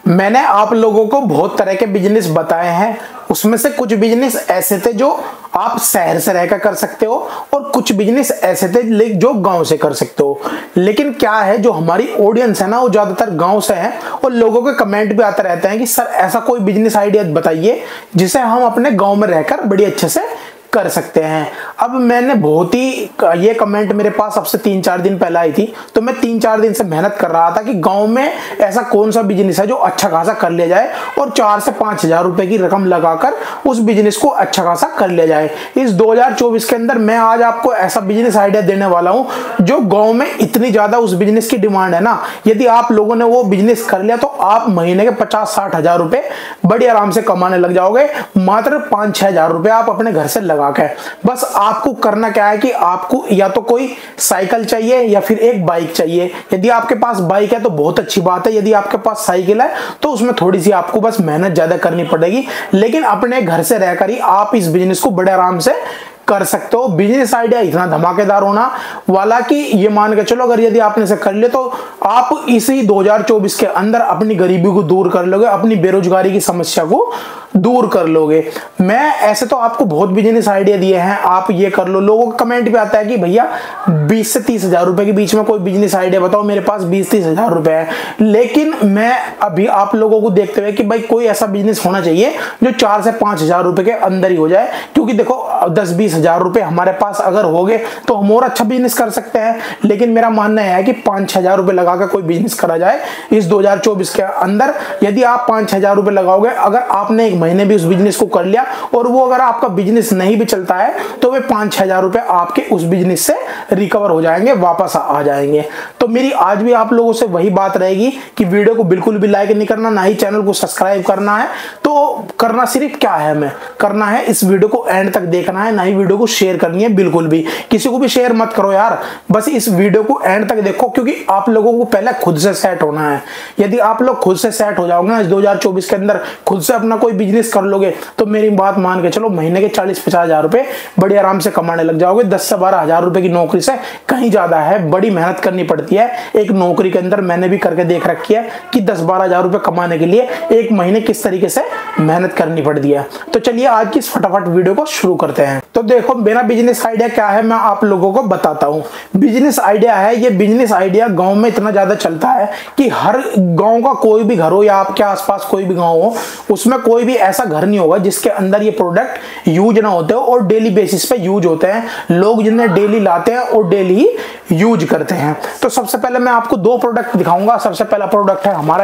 मैंने आप लोगों को बहुत तरह के बिजनेस बताए हैं, उसमें से कुछ बिजनेस ऐसे थे जो आप शहर से रहकर कर सकते हो और कुछ बिजनेस ऐसे थे जो गांव से कर सकते हो। लेकिन क्या है, जो हमारी ऑडियंस है ना वो ज्यादातर गांव से है और लोगों के कमेंट भी आते रहते हैं कि सर ऐसा कोई बिजनेस आइडिया बताइए जिसे हम अपने गांव में रहकर बड़ी अच्छे से कर सकते हैं। अब मैंने बहुत ही ये कमेंट मेरे पास अब से 3-4 दिन पहले आई थी, तो मैं 3-4 दिन से मेहनत कर रहा था कि गांव में ऐसा कौन सा बिजनेस है जो अच्छा खासा कर लिया जाए और 4 से 5 हजार रुपए की रकम लगाकर उस बिजनेस को अच्छा खासा कर लिया जाए। इस 2024 के अंदर मैं आज आपको ऐसा बिजनेस आइडिया देने वाला हूं जो गांव में इतनी ज्यादा उस बिजनेस की डिमांड है ना, यदि आप लोगों ने वो बिजनेस कर लिया तो आप महीने के 50-60 हजार रुपए बड़ी आराम से कमाने लग जाओगे। मात्र 5-6 हजार रुपए आप अपने घर से लगा के। बस आपको करना क्या है कि आपको या तो कोई साइकिल चाहिए या फिर एक बाइक चाहिए। यदि आपके पास बाइक है तो बहुत अच्छी बात है, यदि आपके पास साइकिल है तो उसमें थोड़ी सी आपको बस मेहनत ज्यादा करनी पड़ेगी, लेकिन अपने घर से रहकर ही आप इस बिजनेस को बड़े आराम से कर सकते हो। बिजनेस आइडिया इतना धमाकेदार होना वाला कि ये मान के चलो अगर यदि आपने इसे कर लिया तो आप इसी 2024 के अंदर अपनी गरीबी को दूर कर लोगे, अपनी बेरोजगारी की समस्या को दूर कर लोगे। मैं ऐसे तो आपको बहुत बिजनेस आइडिया दिए हैं, आप ये कर लो। लोगों का कमेंट भी आता है कि भैया 20 से 30 हजार रुपए के बीच में कोई बिजनेस आइडिया बताओ, मेरे पास 20-30 हजार रुपए है। लेकिन मैं अभी आप लोगों को देखते हुए कि भाई कोई ऐसा बिजनेस होना चाहिए जो 4 से 5 हजार रुपए के अंदर ही हो जाए, क्योंकि देखो 10-20 हजार रुपए हमारे पास अगर हो गए तो हम और अच्छा बिजनेस कर सकते हैं। लेकिन मेरा मानना है कि 5-6 हजार रुपए लगाकर कोई बिजनेस करा जाए इस 2024 के अंदर। यदि आप 5-6 हजार रुपए लगाओगे, अगर आपने एक महीने भी उस बिजनेस को कर लिया और वो अगर आपका बिजनेस नहीं भी चलता है तो वे 5-6 हजार रुपए आपके उस बिजनेस से रिकवर हो जाएंगे, वापस आ जाएंगे। तो मेरी आज भी आप लोगों से वही बात रहेगी कि वीडियो को बिल्कुल भी लाइक नहीं करना, ना ही चैनल को सब्सक्राइब करना है। तो करना सिर्फ क्या है, हमें करना है इस वीडियो को एंड तक देखना है, ना ही वीडियो को शेयर करनी है। बिल्कुल भी किसी को भी शेयर मत करो यार, बस इस वीडियो को एंड तक देखो, क्योंकि आप लोगों को पहले खुद से सेट होना है। यदि आप लोग खुद से सेट हो जाओगे ना इस 2024 के अंदर, खुद से अपना कोई बिजनेस कर लोगे तो मेरी बात मान के चलो महीने के 40-50 हजार रुपए बड़ी आराम से कमाने लग जाओगे। 10 से 12 हजार रुपए की नौकरी से कहीं ज्यादा है। बड़ी मेहनत करनी पड़ती है एक नौकरी के अंदर, मैंने भी करके देख रखी है कि 10-12 हजार रुपए कमाने के लिए एक महीने किस तरीके से मेहनत करनी पड़ती है। तो चलिए आज की फटाफट वीडियो को शुरू करते हैं। तो देखो मेरा बिजनेस आइडिया क्या है मैं आप लोगों को बताता हूँ। बिजनेस आइडिया है, ये बिजनेस आइडिया गांव में इतना ज्यादा चलता है कि हर गांव का कोई भी घर हो या आपके आसपास कोई भी गांव हो, उसमें कोई भी ऐसा घर नहीं होगा जिसके अंदर ये प्रोडक्ट यूज ना होते हो और डेली बेसिस पे यूज होते हैं। लोग जिन्हें डेली लाते हैं और डेली यूज करते हैं। तो सबसे पहले मैं आपको 2 प्रोडक्ट दिखाऊंगा। सबसे पहला प्रोडक्ट है हमारा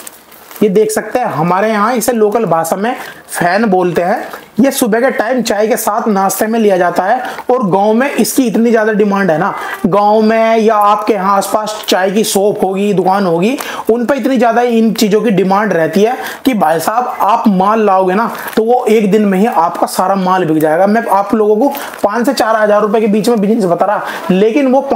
ये देख सकते हैं, हमारे यहाँ इसे लोकल भाषा में फैन बोलते हैं। ये सुबह के टाइम चाय के साथ नाश्ते में लिया जाता है और गांव में इसकी इतनी ज्यादा डिमांड है ना, गांव में या आपके यहाँ आसपास चाय की शॉप होगी, दुकान होगी, उन पर इतनी ज्यादा इन चीजों की डिमांड रहती है कि भाई साहब आप माल लाओगे ना तो वो एक दिन में ही आपका सारा माल बिक जाएगा। मैं आप लोगों को 5 से 4 हजार रुपए के बीच में बिजनेस बता रहा, लेकिन वो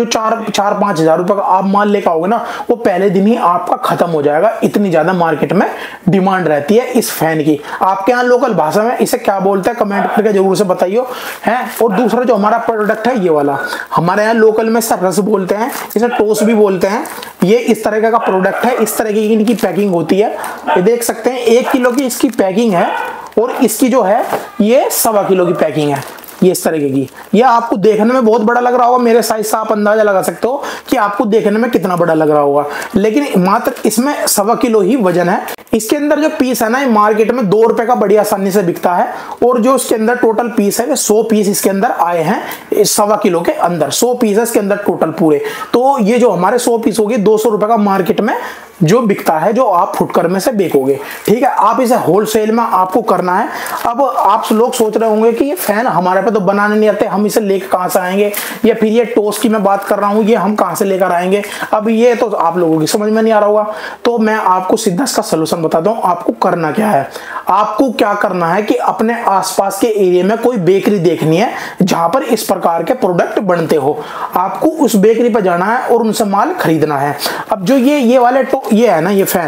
4-5 हजार रुपए का आप माल लेकर आओगे ना, वो पहले दिन ही आपका खत्म हो जाएगा। इतनी ज्यादा मार्केट में डिमांड रहती है इस फैन की। आपके यहाँ लोकल भाषा में इसे क्या बोलते हैं कमेंट करके जरूर से बताइए हैं। और दूसरा जो हमारा प्रोडक्ट है ये वाला, हमारे यहाँ लोकल में इसे रस बोलते हैं, इसे टोस भी बोलते हैं। ये इस तरह का प्रोडक्ट है, इस तरह की इनकी पैकिंग होती है। ये देख सकते हैं 1 किलो की इसकी पैकिंग है और इसकी जो है ये 1.25 किलो की पैकिंग है। ये इस तरीके की, ये आपको देखने में बहुत बड़ा लग रहा होगा, मेरे साइज से आप अंदाजा लगा सकते हो कि आपको देखने में कितना बड़ा लग रहा होगा, लेकिन मात्र इसमें 1.25 किलो ही वजन है। इसके अंदर जो पीस है ना, ये मार्केट में 2 रुपए का बड़ी आसानी से बिकता है और जो इसके अंदर टोटल पीस है 100 पीस इसके अंदर आए हैं। 1.25 किलो के अंदर 100 पीस है इसके अंदर टोटल पूरे। तो ये जो हमारे 100 पीस होगी 200 रुपए का मार्केट में जो बिकता है, जो आप फुटकर में से बेचोगे। ठीक है, आप इसे होलसेल में आपको करना है। अब आप लोग सोच रहे होंगे कि ये फैन हमारे पे तो बनाने नहीं आते, हम इसे लेकर कहां से आएंगे, या फिर ये टोस्ट की मैं बात कर रहा हूं ये हम कहां से लेकर आएंगे। अब ये तो आप लोगों की समझ में नहीं आ रहा होगा, तो मैं आपको सीधा इसका सलूशन बताता हूं। आपको करना क्या है, आपको क्या करना है कि अपने आसपास के एरिया में कोई बेकरी देखनी है जहां पर इस प्रकार के प्रोडक्ट बनते हो। आपको उस बेकरी पर जाना है और उनसे माल खरीदना है। अब जो ये वाले ये है ना, ये फैन,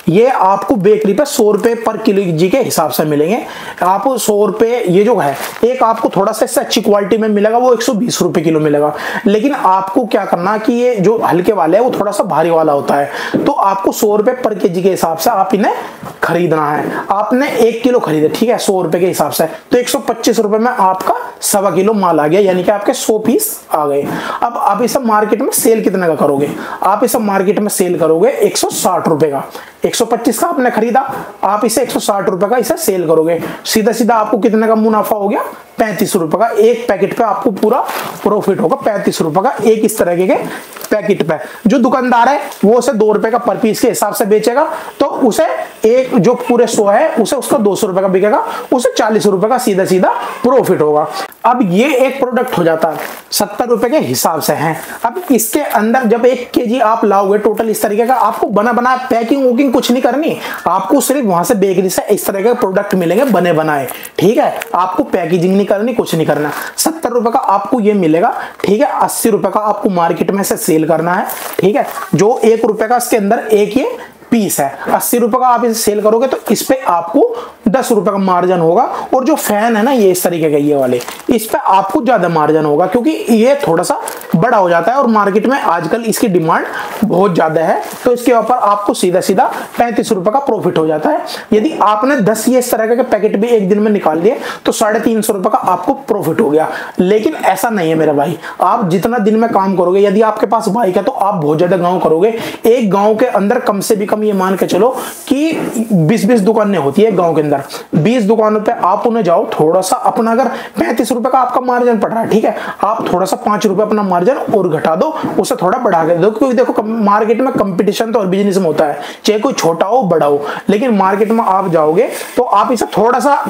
ये आपको बेकरी पे 100 रुपए पर किलो के हिसाब से मिलेंगे। आप 100 रुपए ये जो है, एक आपको थोड़ा सा इससे अच्छी क्वालिटी में मिलेगा, वो 120 रुपए किलो मिलेगा। लेकिन आपको क्या करना कि ये जो हल्के वाले है वो थोड़ा सा भारी वाला होता है, तो आपको 100 रुपए पर केजी के हिसाब से आप इन्हें खरीदना है। आपने 1 किलो खरीदे, ठीक है, 100 रुपए के हिसाब से, तो 125 रुपए में आपका 1.25 किलो माल आ गया, यानी कि आपके 100 पीस आ गए। अब आप इसे मार्केट में सेल कितने का करोगे? आप इसे मार्केट में सेल करोगे 160 रुपए का। 125 का आपने खरीदा, आप इसे 160 रुपए का इसे सेल करोगे, सीधा सीधा आपको कितने का मुनाफा हो गया? 35 रुपए का। एक पैकेट पे आपको पूरा प्रॉफिट होगा 35 रुपए का, एक इस तरह के पैकेट पे। जो दुकानदार है वो उसे 2 रुपए का पर पीस के हिसाब से बेचेगा, तो उसे एक जो पूरे 100 है उसे उसका 200 रुपए का बिकेगा, उसे 40 रुपए का सीधा सीधा प्रॉफिट होगा। अब ये एक प्रोडक्ट हो जाता है 70 रुपए के हिसाब से है। अब इसके अंदर जब 1 केजी आप लाओगे टोटल इस तरीके का, आपको बना बना पैकिंग वोकिंग कुछ नहीं करनी, आपको सिर्फ वहां से बेकरी से इस तरह के प्रोडक्ट मिलेंगे बने बनाए, ठीक है। आपको पैकेजिंग नहीं करनी, कुछ नहीं करना। 70 रुपए का आपको ये मिलेगा, ठीक है। 80 रुपए का आपको मार्केट में से सेल करना है, ठीक है। जो 1 रुपए का इसके अंदर एक ये पीस है, 80 रुपए का आप इसे सेल करोगे तो इस पे आपको 10 रुपए का मार्जिन होगा। और जो फैन है ना ये इस तरीके का ये वाले, इस पे आपको ज्यादा मार्जिन होगा, क्योंकि ये थोड़ा सा बड़ा हो जाता है और मार्केट में आजकल इसकी डिमांड बहुत ज्यादा है, तो इसके ऊपर आपको सीधा सीधा 35 रुपए का प्रॉफिट हो जाता है। यदि आपने 10 ये इस तरह के पैकेट भी एक दिन में निकाल दिए तो 350 रुपए का आपको प्रॉफिट हो गया। लेकिन ऐसा नहीं है मेरा भाई, आप जितना दिन में काम करोगे, यदि आपके पास बाइक है तो आप बहुत ज्यादा गाँव करोगे। एक गाँव के अंदर कम से भी कम ये मान के चलो कि 20-20 दुकानें होती है गांव के अंदर। 20 दुकानों पे आप उन्हें जाओ, थोड़ा सा अपना, अगर 35 रुपए का आपका मार्जिन पड़ रहा है, ठीक है, आप थोड़ा सा 5 रुपए अपना मार्जिन और घटा दो, उसे थोड़ा बढ़ा के दो, क्योंकि देखो मार्केट में कंपटीशन तो और बिजनेस में होता है, चाहे कोई छोटा हो बड़ा हो। लेकिन मार्केट में आप जाओगे तो आप इसे थोड़ा सा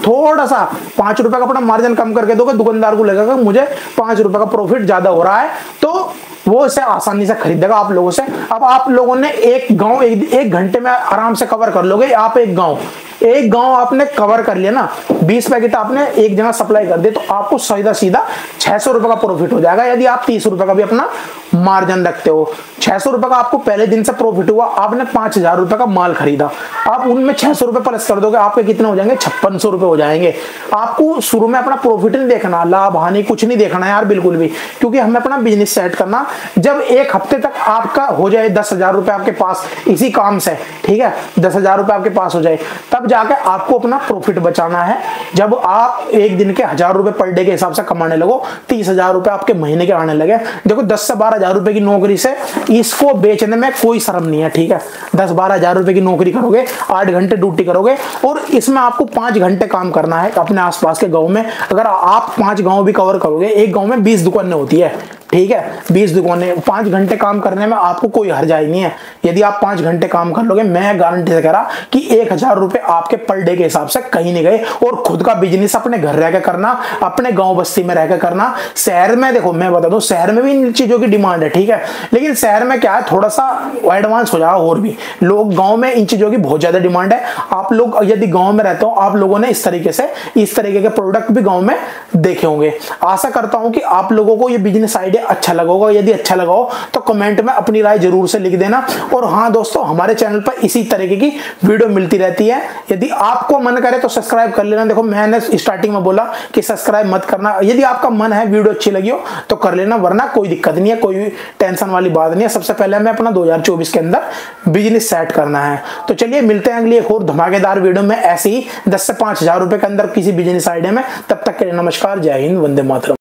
5 रुपए का अपना मार्जिन कम करके दोगे, दुकानदार को लगेगा मुझे 5 रुपए का प्रॉफिट ज्यादा हो रहा है, तो वो इसे आसानी से खरीदेगा आप लोगों से। अब आप लोगों ने एक गांव एक घंटे में आराम से कवर कर लोगे। आप एक गांव आपने कवर कर लिया ना, 20 पैकेट आपने एक जगह सप्लाई कर दिए, तो आपको सीधा सीधा 600 रुपए का प्रॉफिट हो जाएगा। यदि आप 30 रुपए का भी अपना मार्जिन रखते हो, 600 रुपए का आपको पहले दिन से प्रॉफिट हुआ, आपने 5000 रुपए का माल खरीदा, आप उनमें 600 रुपए प्लस कर दोगे, आपके कितने हो जाएंगे? 5600 रुपए हो जाएंगे। आपको शुरू में अपना प्रॉफिट नहीं देखना, लाभ हानि कुछ नहीं देखना यार, बिल्कुल भी, क्योंकि हमें अपना बिजनेस सेट करना। जब एक हफ्ते तक आपका हो जाए 10,000 रुपए आपके पास इसी काम से, ठीक है, 10,000 रुपए आपके पास हो जाए, तब जाके आपको अपना प्रॉफिट बचाना है। जब आप एक दिन के 1000 रुपए पर डे के हिसाब से कमाने लगो, 30,000 रुपए आपके महीने के आने लगे। देखो 10 से 12,000 रुपए की नौकरी से इसको बेचने में कोई शर्म नहीं है, ठीक है। 10-12,000 रुपए की नौकरी करोगे, 8 घंटे ड्यूटी करोगे, और इसमें आपको 5 घंटे काम करना है अपने आसपास के गांव में। अगर आप 5 गांव भी कवर करोगे, एक गांव में 20 दुकानें होती है, ठीक है, 20 दुकानें, 5 घंटे काम करने में आपको कोई हर्जाई नहीं है। यदि आप 5 घंटे काम कर लोगे, मैं गारंटी से कह रहा कि 1000 रुपए आपके पर डे के हिसाब से कहीं नहीं गए। और खुद का बिजनेस अपने घर रह के करना, अपने गांव बस्ती में रह के करना। शहर में देखो मैं बता दूं, शहर में भी इन चीजों की डिमांड है, ठीक है, लेकिन शहर में क्या है, थोड़ा सा एडवांस हो जाएगा और भी लोग। गांव में इन चीजों की बहुत ज्यादा डिमांड है। आप लोग यदि गांव में रहते हो, आप लोगों ने इस तरीके के प्रोडक्ट भी गांव में देखे होंगे। आशा करता हूं कि आप लोगों को ये बिजनेस आइडिया अच्छा लगा होगा। यदि अच्छा लगा हो तो कमेंट में अपनी राय जरूर से लिख देना। और हाँ दोस्तों, हमारे चैनल पर इसी तरीके की वीडियो मिलती रहती है। यदि आपको मन करे तो सब्सक्राइब कर लेना। देखो मैंने स्टार्टिंग में बोला कि सब्सक्राइब मत करना, यदि आपका मन है वीडियो अच्छी लगी हो तो कर लेना, वरना कोई दिक्कत नहीं है, कोई टेंशन वाली बात नहीं है। सबसे पहले हमें अपना 2024 के अंदर बिजनेस सेट करना है। तो चलिए मिलते हैं अगली एक और धमाकेदार वीडियो में, ऐसे ही 10 से 5000 रुपए के अंदर किसी बिजनेस आइडिया में। तब तक के लिए नमस्कार, जय हिंद, वंदे मातरम।